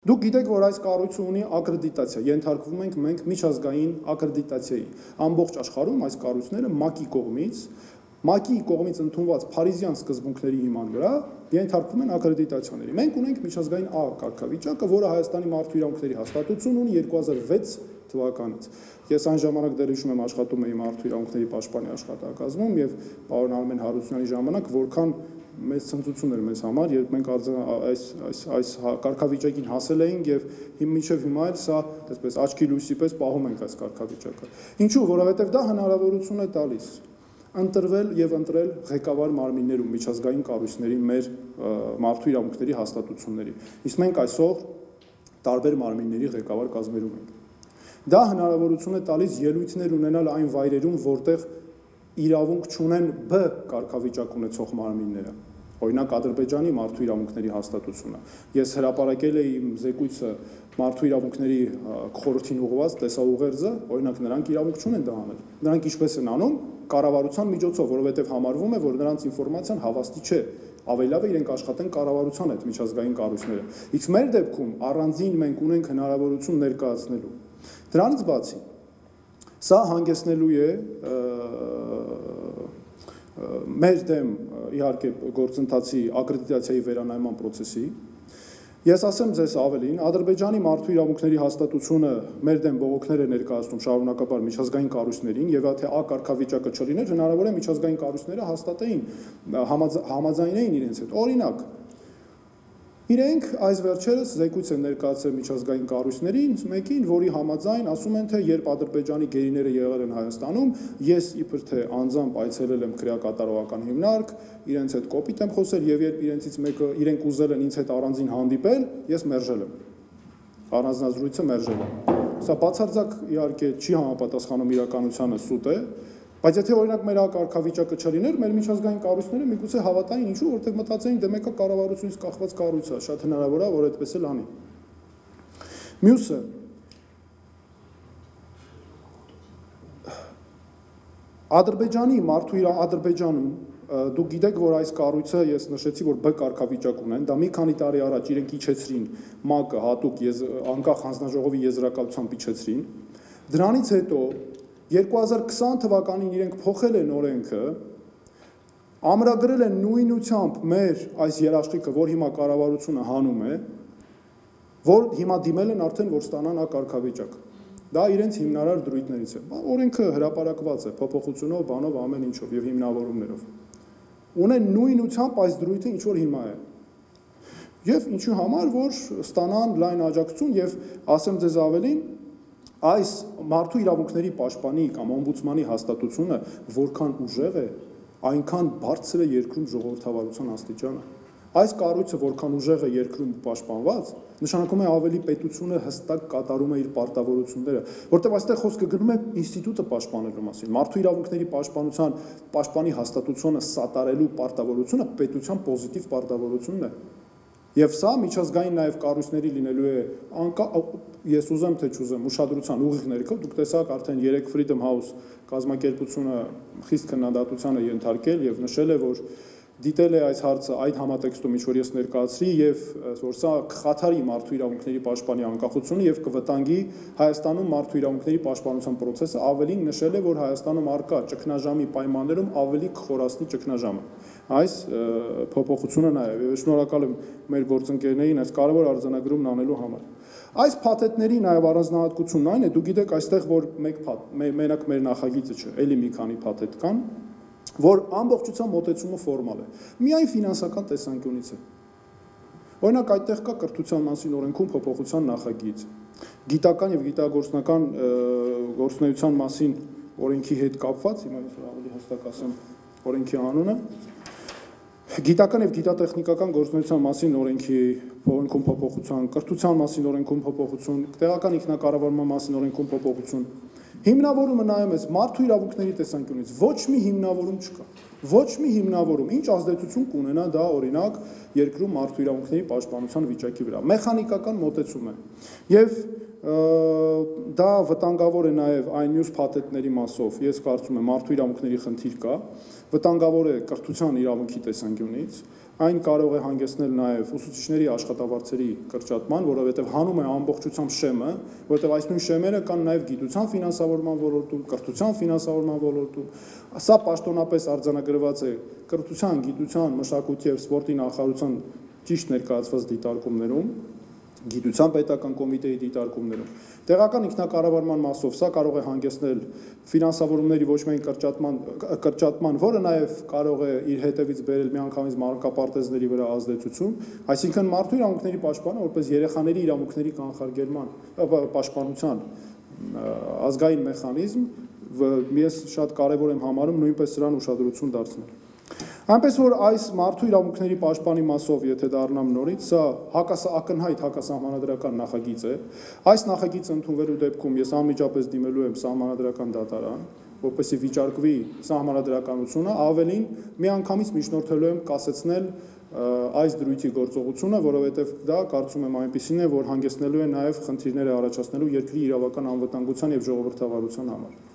Դուք գիտեք, որ այս կառույցը ունի ակրեդիտացիա, ենթարկվում ենք մենք միջազգային ակրեդիտացիայի։ Ամբողջ աշխարհում այս կառույցները ՄԱԿ-ի կողմից ընդունված փարիզյան սկզբունքների հիման վրա ենթարկվում են ակրեդիտացիաների։ Մենք ունենք միջազգային A կարգավիճակը, որը Հայաստանի մարդու իրավունքների հաստատությունն ունի 2006 թվականից։ Ես այն ժամանակ դեռ հիշում եմ աշխատում էի մարդու իրավունքների պաշտպանի աշխատակազմում եւ պարոն Արմեն Հարությունյանի ժամանակ որքան մեծ ցնծություն էր մեզ համար, երբ մենք այս կարգավիճակին հասել էինք եւ մինչեւ հիմա էլ սա այսպես աչքի լույսի պես պահում ենք այս կարգավիճակը։ Ինչու՞, որովհետեւ դա հնարավորություն է տալիս ընտրվել եւ ընտրել ղեկավար մարմիններում միջազգային կառույցների մեր մարդու իրավունքների հաստատությունների։ Իսկ մենք այսօր տարբեր մարմինների ղեկավար կազմերում ենք։ Դա հնարավորություն է տալիս ելույթներ ունենալ այն վայրերում, որտեղ իրավունք չունեն B կարգավիճակ ունեցող մարմինները։ Օրինակ Ադրբեջանի մարդու իրավունքների հաստատությունը։ Ես հրապարակել էի իմ զեկույցը մարդու իրավունքների խորհրդին ուղղված տեսաուղերձը, օրինակ նրանք իրավունք չունեն դա անել։ Նրանք ինչպես են անում կառավարության միջոցով, որովհետև համարվում է, որ նրանց ինֆորմացիան հավաստի չէ։ Ավելի լավ է իրենք աշխատեն կառավարության հետ միջազգային կառույցները։ Իսկ մեր դեպքում առանձին մենք ունենք հնարավորություն ներկայացնելու։ Դրանից բացի սա հանգեցնելու է մեր դեմ իհարկե գործընթացի ակրեդիտացիայի վերանայման process-ի։ Ես ասեմ ձեզ ավելին, Ադրբեջանի մարդու իրավունքների հաստատությունը մեր դեմ բողոքներ է ներկայացնում շարունակաբար միջազգային կառույցներին եւ եթե A կարգավիճակը չլիներ, հնարավոր է միջազգային կառույցները հաստատեին համաձայնեին իրենց հետ։ Օրինակ, իրենք այս վերջերս զեկույց են ներկայացրել միջազգային կառույցներին, մեկին, որի համաձայն ասում են, թե երբ Ադրբեջանի գերիները եղել են Հայաստանում, ես իբր թե անձամբ այցելել եմ քրեակատարողական հիմնարկ, իրենց հետ կոպիտ եմ խոսել եւ երբ իրենցից մեկը իրենք ուզել են ինձ հետ առանձին հանդիպել, ես մերժել եմ։ Առանձնազրույցը մերժել եմ։ Սա բացարձակ իհարկե չի համապատասխանում իրականությանը, սուտ է, բայց եթե օրինակ մեր կարգավիճակը չլիներ, մեր միջազգային կառույցները միգուցե հավատային ինչու, որտեղ մտածեին դե մեկը կառավարությունից կախված կառույց է, շատ հնարավոր է, որ այդպես էլ անի։ Մյուսը Ադրբեջանում դուք գիտեք, որ այս կառույցը ես նշեցի, որ B կարգավիճակ ունեն, դա մի քանի տարի առաջ իրենք իջեցրին ՄԱԿ-ը հատուկ անկախ հանձնաժողովի եզրակացությամբ իջեցրին։ Դրանից հետո 2020 թվականին իրենք փոխել են օրենքը, ամրագրել են նույնությամբ մեր այս երաշխիքը, որ հիմա կառավարությունը հանում է, որ հիմա դիմել են արդեն, որ ստանան A կարգավիճակ։ Դա իրենց հիմնարար դրույթներից է։ Օրենքը հրապարակված է փոփոխությունով, բանով, ամեն ինչով եւ հիմնավորումներով։ Ունեն նույնությամբ այս դրույթը ինչ որ հիմա է։ Եվ ինչու համար, որ ստանան լայն աջակցություն եւ ասեմ ձեզ ավելին, այս մարդու իրավունքների պաշտպանի կամ օմբուդսմանի հաստատությունը որքան ուժեղ է, այնքան բարձր է երկրում ժողովրդավարության աստիճանը։ Այս կառույցը որքան ուժեղ է երկրում պաշտպանված, նշանակում է ավելի պետությունը հստակ կատարում է իր պարտավորությունները, որտեղ այստեղ խոսքը գնում է ինստիտուտը պաշտպանելու մասին։ Մարդու իրավունքների պաշտպանի հաստատությունը սատարելու պարտավորությունը պետության պոզիտիվ պարտավորությունն է։ Եվ սա միջազգային նաև կառույցների լինելու է ես ուզեմ թե չուզեմ ուշադրության ուղիղ ներքո դուք տեսաք արդեն 3 Freedom House կազմակերպությունը խիստ քննադատության է ենթարկել եւ նշել է որ դիտել է այս հարցը այդ համատեքստում ինչ որ ես ներկայացրի եւ որ սա կխաթարի մարդու իրավունքների պաշտպանի անկախությունը եւ կվտանգի Հայաստանում մարդու իրավունքների պաշտպանության process-ը ավելին նշել է որ Հայաստանում արկա ճգնաժամի պայմաններում ավելի կխորացնի ճգնաժամը այս փոփոխությունը նաեւ եւ շնորհակալ եմ մեր գործընկերներին այս կարևոր արձանագրումն անելու համար այս փաթեթների նաեւ առանձնահատկությունն այն է դու գիտեք այստեղ որ մենակ մեր նախագիծը չէ էլի մի քանի փաթեթ կան որ ամբողջությամբ մոտեցումը ֆորմալ է միայն ֆինանսական տեսանկյունից է օրինակ այդտեղ կա կրթության մասին օրենքում փոփոխության նախագիծ գիտական եւ գիտագործնական գործունեության մասին օրենքի հետ կապված հիմա ես ավելի հստակ ասեմ օրենքի անունը գիտական եւ գիտատեխնիկական գործունեության մասին օրենքում փոփոխություն կրթության մասին օրենքում փոփոխություն տեղական ինքնակառավարման մասին օրենքում փոփոխություն Հիմնավորումը նայում ես մարդու իրավունքների տեսանկյունից ոչ մի հիմնավորում չկա ոչ մի հիմնավորում ինչ ազդեցություն կունենա դա օրինակ երկրում մարդու իրավունքների պաշտպանության վիճակի վրա մեխանիկական մոտեցում է եւ դա վտանգավոր է նաեւ այն մյուս փաթեթների մասով ես կարծում եմ մարդու իրավունքների խնդիր կա վտանգավոր է կրթության իրավունքի տեսանկյունից Այն կարող է հանգեցնել նաև ուսուցիչների աշխատավարձերի կրճատման, որովհետև հանում է ամբողջությամբ շեմը, որովհետև այս նույն շեմերը կան նաև գիտության ֆինանսավորման ոլորտում, կրթության ֆինանսավորման ոլորտում։ Սա պաշտոնապես արձանագրված է կրթության, գիտության, մշակույթի եւ սպորտի նախարարության ճիշտ ներկայացված դիտարկումներում, գիտության պետական կոմիտեի դիտարկումներում։ Տեղական ինքնակառավարման մասով սա կարող է հանգեցնել ֆինանսավորումների ոչ միայն կրճատման, որը նաև կարող է իր հետևից բերել միանգամից մանկապարտեզների վրա ազդեցություն, այսինքն մարդու իրավունքների պաշտպանը որպես երեխաների իրավունքների կանխարգելման, պաշտպանության ազգային մեխանիզմ, ես շատ կարևոր եմ համարում նույնպես սրան ուշադրություն դարձնել։ Այնպես որ այս մարդու իրավունքների պաշտպանի մասով, եթե դառնամ նորից, սա ակնհայտ հակասահմանադրական նախագիծ է։ Այս նախագիծը ընդունվելու դեպքում ես անմիջապես դիմելու եմ սահմանադրական դատարան, որպեսզի վիճարկվի սահմանադրականությունը, ավելին միանգամից միջնորդելու եմ կասեցնել այս դրույթի գործողությունը, որովհետև դա կարծում եմ այնպիսին է, որ հանգեցնելու է նաև խնդիրներ առաջացնելու երկրի իրավական անվտանգության եւ ժողովրդավարության համար։